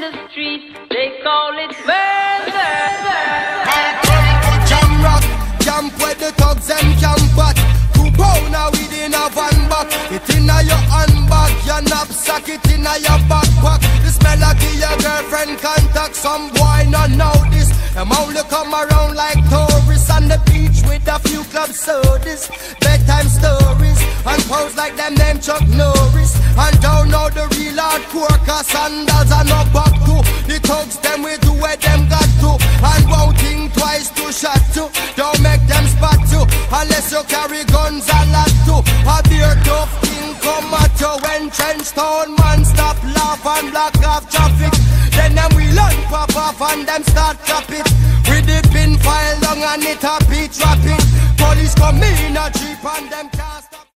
the street, they call it murder. Jam rock, camp where the thugs and camp at. 2 pounder within a van back. It inna your handbag, your knapsack, it inna your backpack. The smell of your girlfriend contact. Some boy not know this. Them only come around like tourists on the beach with a few club sodas, bedtime stories, and pose like them name Chuck Norris. And don't know the real hardcore, cause sandals are no back to. The thugs them we do where them got to, and won't think twice to shot to. Don't make them spot you, unless you carry guns a lot to. A beer tough thing come at you when trench town man stop laugh and block off traffic. Then them we learn pop off and them start cap it. With the pin file long and it a beat rapping. Police come in a jeep and them cast.